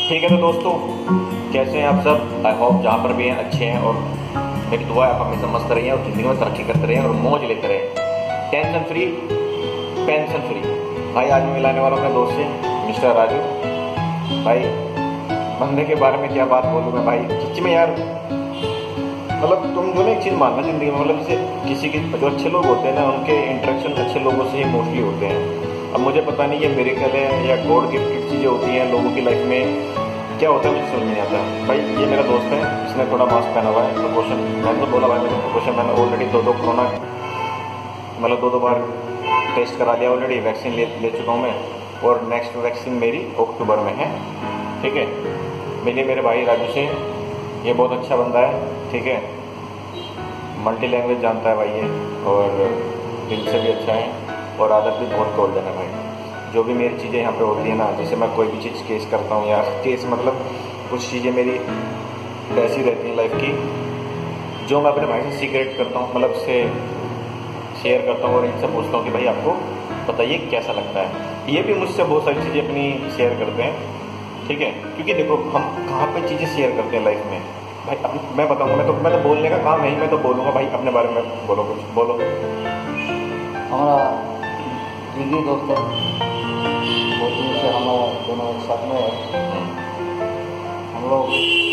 ठीक है तो दोस्तों, कैसे हैं आप सब? आई होप जहाँ पर भी हैं अच्छे हैं, और मेरी दुआ है आप हमेशा मस्त रहिए और ज़िंदगी में तरक्की करते रहें और मौज लेते रहें। Tension free, pension free. भाई आज मैं मिलाने वाला अपने दोस्त से, मिस्टर राजू। भाई बंदे के बारे में क्या बात बोलूँ मैं भाई, सच्ची में यार। मतलब तुम जो ना एक चीज़ मानना जिंदगी में, मतलब जैसे किसी के जो अच्छे लोग होते हैं ना, उनके इंटरेक्शन अच्छे लोगों से ही मोस्टली होते हैं। अब मुझे पता नहीं ये मिरेकल है या गॉड गिफ्टेड चीज़ें होती हैं लोगों की लाइफ में, क्या होता है मुझे समझ नहीं आता। भाई ये मेरा दोस्त है, इसने थोड़ा मास्क पहना हुआ है, प्रिकॉशन। मैंने तो बोला भाई मेरे प्रिकॉशन, मैंने ऑलरेडी दो कोरोना, मतलब दो बार टेस्ट करा लिया ऑलरेडी, वैक्सीन ले चुका हूँ मैं, और नेक्स्ट वैक्सीन मेरी अक्टूबर में है। ठीक है, मिलिए मेरे भाई राजू से, ये बहुत अच्छा बंदा है। ठीक है, मल्टी लैंग्वेज जानता है भाई ये, और दिल से भी अच्छा है, और आदत भी बहुत गोल्डन है भाई। जो भी मेरी चीज़ें यहाँ पे होती है ना, जैसे मैं कोई भी चीज़ केस करता हूँ या केस मतलब कुछ चीज़ें मेरी ऐसी रहती हैं लाइफ की, जो मैं अपने भाई से सीक्रेट करता हूँ, मतलब से शेयर करता हूँ और इनसे पूछता हूँ कि भाई आपको बताइए कैसा लगता है। ये भी मुझसे बहुत सारी चीज़ें अपनी शेयर करते हैं। ठीक है, क्योंकि देखो हम कहाँ पे चीज़ें शेयर करते हैं लाइफ में भाई। अब मैं बताऊँगा, मैं तो बोलने का काम नहीं, मैं तो बोलूँगा भाई अपने बारे में। बोलो कुछ बोलो। हमारा दीदी दोस्त है, बहुत दिन से हम दोनों एक साथ में है। हम लोग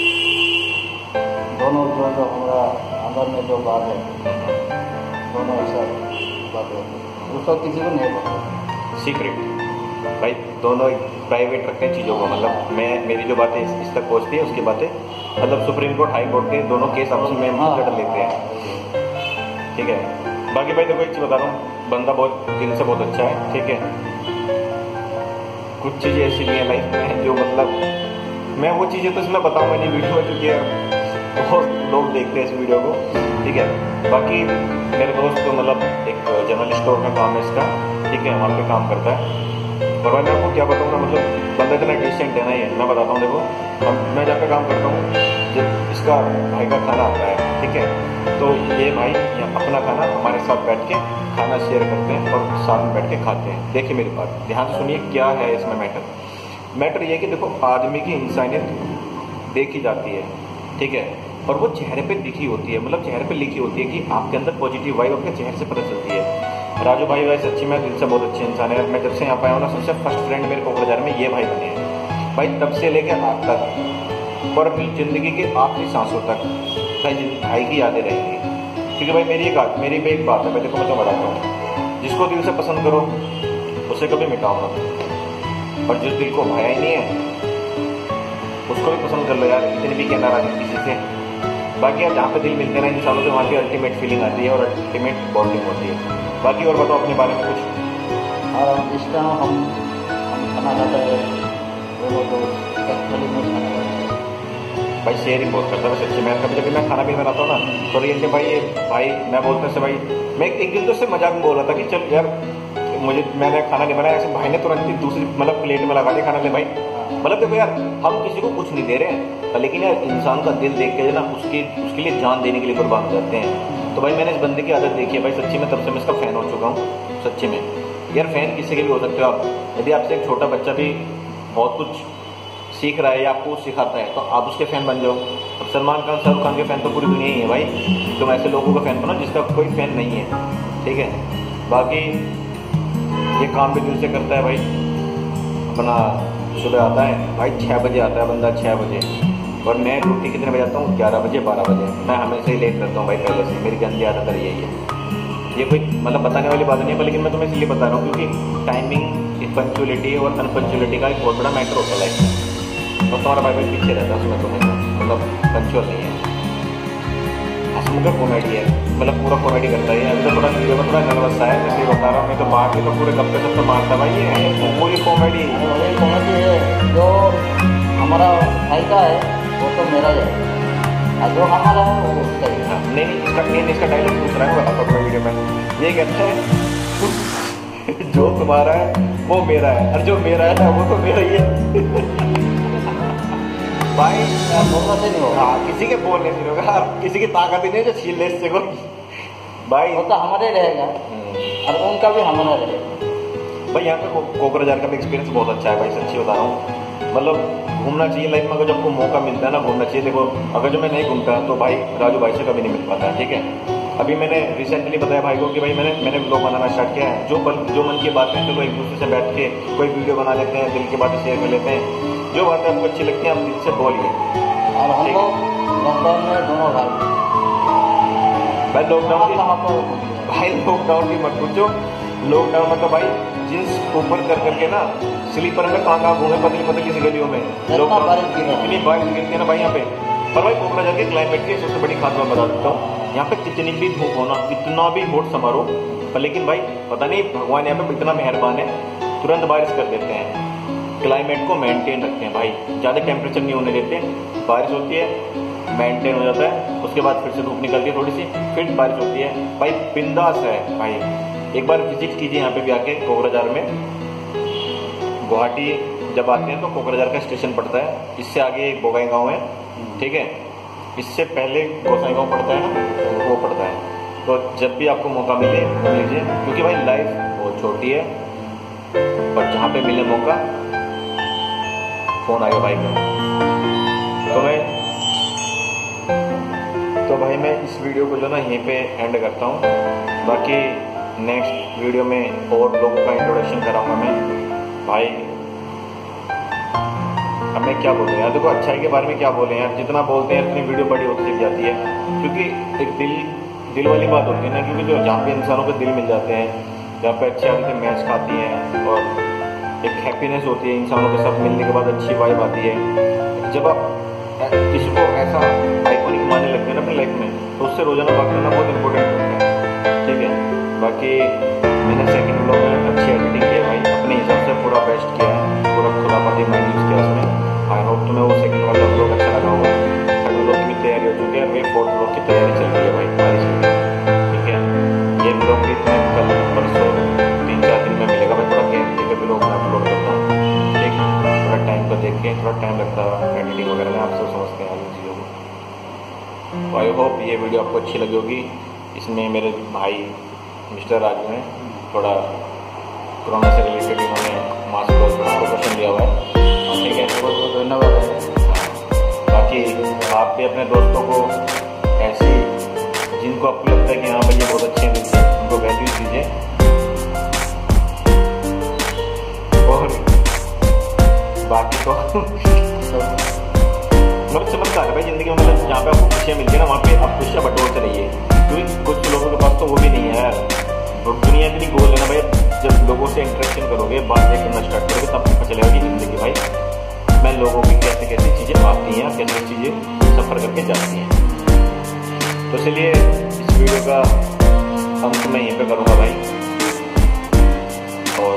दोनों जो हमारा अंदर में जो बात है, दोनों एक साथ बात है, उसको किसी को नहीं पता। सीक्रेट भाई, दोनों प्राइवेट रखते हैं चीज़ों को। मतलब मेरी जो बातें इस तक पहुँचती है, उसकी बातें मतलब सुप्रीम कोर्ट, हाई कोर्ट के दोनों केस आपस में लड़ लेते हैं। ठीक है, बाकी भाई देखो एक चीज़ बता रहा हूँ, बंदा बहुत दिल से बहुत अच्छा है। ठीक है, कुछ चीज़ें ऐसी भी हैं लाइफ में जो मतलब मैं वो चीज़ें तो इसमें बताऊँगा नहीं वीडियो में, क्योंकि बहुत लोग देखते हैं इस वीडियो को। ठीक है, बाकी मेरे दोस्त तो मतलब एक जनरल स्टोर में काम है इसका। ठीक है, वहाँ पे काम करता है, और मैं आपको क्या बताऊँ ना, मतलब बंदा इतना डिसेंट है ना ये, मैं बताता हूँ। देखो मैं जहाँ पे काम करता हूँ, जब इसका भाई का खाना आता है, ठीक है, तो ये भाई अपना खाना हमारे साथ बैठ के खाना शेयर करते हैं और साथ में बैठ के खाते हैं। देखिए मेरी बात ध्यान से सुनिए, क्या है इसमें मैटर ये है कि देखो आदमी की इंसानियत देखी जाती है। ठीक है, और वो चेहरे पे दिखी होती है, मतलब चेहरे पे लिखी होती है कि आपके अंदर पॉजिटिव वाइब आपके चेहरे से पता चलती है। राजू भाई सच्ची में दिल से बहुत अच्छे इंसान है। मैं जब से यहाँ पे आया हूँ ना, सबसे फर्स्ट फ्रेंड मेरे कोकराझार में ये भाई बने हैं भाई, तब से लेकर आज तक और अपनी ज़िंदगी के आखिरी सांसों तक भाई की यादें रहेंगी। क्योंकि भाई मेरी भी एक बात है, मैं देखो मैं तो बताता हूँ, जिसको दिल से पसंद करो उसे कभी मिटाओ मत, और जिस दिल को भाया ही नहीं है उसको भी पसंद कर लो यार, इतनी भी कहना राजी किसी से। बाकी यार जहाँ पे दिल मिलते हैं इंसानों से, वहाँ की अल्टीमेट फीलिंग आती है और अल्टीमेट बॉन्डिंग होती है। बाकी और बताओ अपने बारे में कुछ। और इस टाइम हम खाना खाते हैं, दोनों दोस्त एक थाली में खाना खाते हैं। भाई शेयरिंग बहुत करता है सच्ची में। कभी जब मैं खाना भी बनाता हूँ ना, तो रियल भाई मैं बोलता से भाई, मैं एक दिन तो उससे मजाक में बोल रहा था कि चल यार मैंने खाना नहीं बनाया, ऐसे भाई ने तुरंत दूसरी मतलब प्लेट में लगा दिया खाना, ले भाई। मतलब देखो यार, हम किसी को कुछ नहीं दे रहे हैं, लेकिन यार इंसान का दिल देख के ना उसके लिए जान देने के लिए कुर्बान हो जाते हैं। तो भाई मैंने इस बंदे की आदत देखी है भाई, सच्ची में तब से मैं इसका फ़ैन हो चुका हूँ। सच्ची में यार, फ़ैन किसी के भी हो सकते हो आप। यदि आपसे एक छोटा बच्चा भी बहुत कुछ सीख रहा है या आपको सिखाता है, तो आप उसके फ़ैन बन जाओ। अब सलमान खान, शाहरुख खान के फ़ैन तो पूरी दुनिया ही है भाई। तुम ऐसे लोगों का फ़ैन बनो जिसका कोई फ़ैन नहीं है। ठीक है, बाकी ये काम भी दिल से करता है भाई अपना। सुबह आता है भाई 6 बजे आता है बंदा, 6 बजे, और मैं ड्यूटी कितने बजे आता हूँ? 11 बजे 12 बजे। मैं हमेशा ही लेट करता हूँ भाई, पहले से मेरी गंदी आदत है यही है। ये कोई मतलब बताने वाली बात नहीं है, लेकिन मैं तुम्हें इसलिए बता रहा हूँ क्योंकि टाइमिंग, पंक्चुअलिटी और अनपंक्चुअलिटी का एक बहुत बड़ा मैटर होता है लाइफ में। तो तुम्हारा भाई पीछे रहता है उसमें, तुम्हें मतलब पंक्चुअल नहीं है। हंसमुख कॉमेडी है, मतलब पूरा कॉमेडी करता है। अभी तो थोड़ा वीडियो में थोड़ा नर्वस है, जैसे बता रहा हूँ मैं, तो बाहर के तो पूरे गप्पे सप्पे मारता भाई। ये पूरी कॉमेडी है, जो हमारा भाई का है वो तो मेरा ही है, और जो हमारा है वो उसका ही है। नहीं, इसका डायलॉग पूछ रहा है, मैं बताता हूँ वीडियो में। ये कहता है जो तुम्हारा है वो मेरा है, और जो मेरा है वो तो मेरा ही है। भाई बोलना से नहीं होगा। हाँ, किसी के बोलने से नहीं होगा, किसी की ताकत ही नहीं है जो छीन ले इससे कोई। भाई वो तो हमारे रहेगा और उनका भी हमारा रहेगा। भाई यहाँ पे कोकराझार का भी एक्सपीरियंस बहुत अच्छा है भाई, सच्ची बता रहा हूँ। मतलब घूमना चाहिए लाइफ में, अगर जब आपको मौका मिलता है ना घूमना चाहिए। देखो अगर जो मैं नहीं घूमता तो भाई राजू भाई से कभी नहीं मिल पाता, ठीक है। अभी मैंने रिसेंटली बताया भाई को कि भाई मैंने ब्लॉग बनाना स्टार्ट किया है। जो मन की बातें हैं, चलो एक दूसरे से बैठ के कोई वीडियो बना लेते हैं, दिल की बातें शेयर कर लेते हैं, जो बातें आपको अच्छी लगती हैं आप दिल से बोलिए। और हम लोग लॉकडाउन में दोनों भाई लॉकडाउन की मत पूछो। लॉकडाउन में तो भाई जींस ऊपर कर करके ना स्लीपर में कहाँ घूमे पतली पतली किसी गलियों में, इतनी बारिश गिरती है ना भाई यहाँ पे। पर भाई कोकराझार के क्लाइमेट की सबसे बड़ी खास बात बता सकता हूँ, यहाँ पे कितनी भी धूप होना, कितना भी होट समारोह, पर लेकिन भाई पता नहीं भगवान यहाँ पे इतना मेहरबान है, तुरंत बारिश कर देते हैं, क्लाइमेट को मेंटेन रखते हैं भाई, ज़्यादा टेम्परेचर नहीं होने देते, बारिश होती है मेंटेन हो जाता है, उसके बाद फिर से धूप निकलती है थोड़ी सी, फिर बारिश होती है भाई, बिंदास है भाई। एक बार विजिट कीजिए यहाँ पे भी आके कोकराझार में। गुवाहाटी जब आते हैं तो कोकराझार का स्टेशन पड़ता है, इससे आगे एक बोगाई गाँव है, ठीक है, इससे पहले गोसाई गाँव पड़ता है ना, वो पड़ता है। तो जब भी आपको मौका मिले घूम लीजिए, क्योंकि भाई लाइफ बहुत छोटी है और जहाँ पे मिले मौका। फोन आ गया भाई का, तो भाई मैं इस वीडियो को जो ना यहीं पे एंड करता हूँ। बाकी नेक्स्ट वीडियो में और लोगों का इंट्रोडक्शन कराऊंगा मैं भाई। अब मैं क्या बोलूँ यार, देखो अच्छाई के बारे में क्या बोले यार, जितना बोलते हैं उतनी वीडियो बड़ी होती चली जाती है, क्योंकि एक दिल वाली बात होती है ना, क्योंकि जो जहाँ पे इंसानों के दिल मिल जाते हैं, जहाँ पे अच्छे आदमी मैच खाती हैं और एक हैप्पीनेस होती है, इंसानों के साथ मिलने के बाद अच्छी वाइब आती है। जब आप किसी को ऐसा आइकॉनिक मानने लगते हैं ना अपनी लाइफ में, तो उससे रोजाना बात करना बहुत इंपॉर्टेंट होता है, ठीक है। बाकी मैंने सेकंड व्लॉग में अच्छी एडिटिंग की है भाई, अपने हिसाब से पूरा बेस्ट किया है, पूरा खुलापाती माइंड यूज़ किया उसमें। आई होप तुम्हें वो सेकंड वाला व्लॉग अच्छा लगा होगा। थर्ड व्लॉग की तैयारी हो चुकी है, अभी फोर्थ व्लॉग की तैयारी चल रही है भाई बारिश में, ठीक है। ये व्लॉग भी तुम्हें कल परसों 3-4 दिन में मिलेगा भाई, थोड़ा गैप देकर भी लोग मैं अपलोड करता हूँ, ठीक है। थोड़ा टाइम को देख के, थोड़ा टाइम लगता है एडिटिंग वगैरह में, आप सब समझते हैं इन चीज़ों को। तो आई होप ये वीडियो आपको अच्छी लगी होगी। इसमें मेरे भाई मिस्टर राजू हैं, थोड़ा कोरोना से रिलेटेड इन्होंने मास्क और प्रिकॉशन दिया हुआ है, ठीक है, बहुत बहुत धन्यवाद है। बाकी आप भी अपने दोस्तों को ऐसी जिनको आपको लगता है कि हाँ भाई ये बहुत अच्छे हैं, उनको वैल्यू दीजिए। और बाकी तो मतलब चमत्कार है भाई जिंदगी में, मतलब जहाँ पे आपको खुशियाँ मिलती है ना, वहाँ पे आप खुशियाँ बटोरते रहिए, क्योंकि कुछ लोगों के पास तो वो भी नहीं है यार। दुनिया के लिए गोल है ना भाई, जब लोगों से इंटरेक्शन करोगे, बातें करना स्टार्ट करोगे, तब पता चलेगा कि जिंदगी भाई मैं लोगों की कैसे कैसे चीज़ें आती हैं, कैसे चीज़ें सफ़र करके जाती हैं। तो चलिए इस वीडियो का अंत मैं यहीं पे करूँगा भाई, और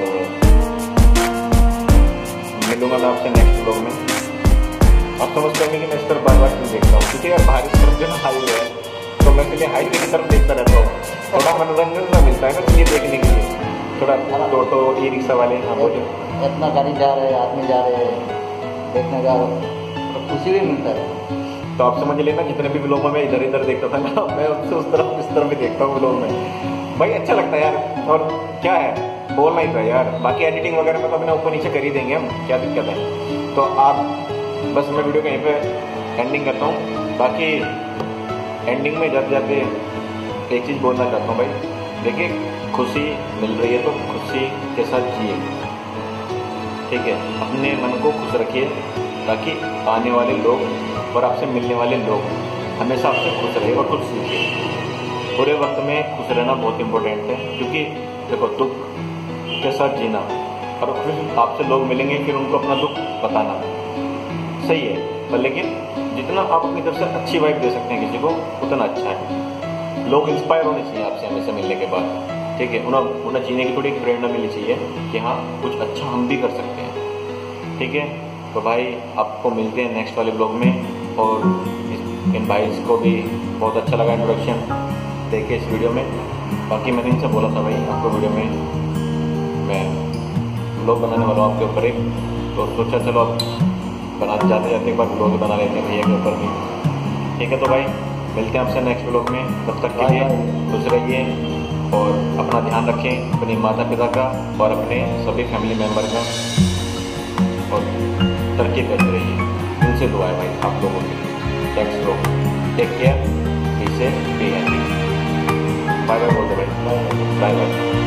मिलूंगा मैं आपसे नेक्स्ट व्लॉग में। आप समझते होंगे कि मैं इस तरफ बार क्यों देखता हूँ, क्योंकि यार बाहर इस तरफ जो ना हाईवे है, तो मैं इसलिए हाईवे की तरफ देखता रहता हूँ, थोड़ा मनोरंजन सा मिलता है ना ये देखने के लिए, थोड़ा टोटो ई रिक्शा वाले हाँ बोले इतना गाड़ी जा रहे हैं, आदमी जा रहे हैं, देखने का तो खुशी भी मिलता है। तो आप समझ लेना, जितने भी व्लॉग में मैं इधर इधर देखता था ना, मैं उससे उस तरफ भी देखता हूँ व्लॉग में भाई, अच्छा लगता है यार। और क्या है, बोलना ही था यार। बाकी एडिटिंग वगैरह में तो अपने ऊपर नीचे कर ही देंगे हम, क्या दिक्कत है। तो आप बस मैं वीडियो कहीं पे एंडिंग करता हूँ। बाकी एंडिंग में जाते जाते एक चीज़ बोलना चाहता हूँ भाई, देखिए खुशी मिल रही है तो खुशी के साथ जिए, ठीक है। अपने मन को खुश रखिए, ताकि आने वाले लोग और आपसे मिलने वाले लोग हमेशा आपसे खुश रहे और खुश सीखे। बुरे वक्त में खुश रहना बहुत इंपॉर्टेंट है, क्योंकि देखो दुख के साथ जीना, और फिर आपसे लोग मिलेंगे, फिर उनको अपना दुख बताना सही है, पर लेकिन जितना आप अपनी तरफ से अच्छी वाइब दे सकते हैं किसी को, उतना अच्छा है। लोग इंस्पायर होने चाहिए आपसे हमेशा मिलने के बाद, ठीक है। उन्हें जीने की थोड़ी प्रेरणा मिलनी चाहिए कि हाँ कुछ अच्छा हम भी कर सकते हैं, ठीक है। तो भाई आपको मिलते हैं नेक्स्ट वाले ब्लॉग में, और इन भाई को भी बहुत अच्छा लगा इंट्रोडक्शन देखिए इस वीडियो में। बाकी मैंने इनसे बोला था भाई आपको वीडियो में मैं ब्लॉग बनाने वाला हूँ आपके ऊपर एक, तो सोचा चलो आप बनाते जाते जाते एक बार ब्लॉग बना लेते हैं भैया के ऊपर भी, ठीक है। तो भाई मिलते हैं आपसे नेक्स्ट व्लॉग में, तब तक के लिए खुश रहिए और अपना ध्यान रखें, अपने माता पिता का और अपने सभी फैमिली मेम्बर का। और तरक्की करते रहिए। दिल से दुआ है भाई आप लोगों की। Thanks bro, take care, be safe, be happy. Bye bye बोल दे भाई, बाय बाय।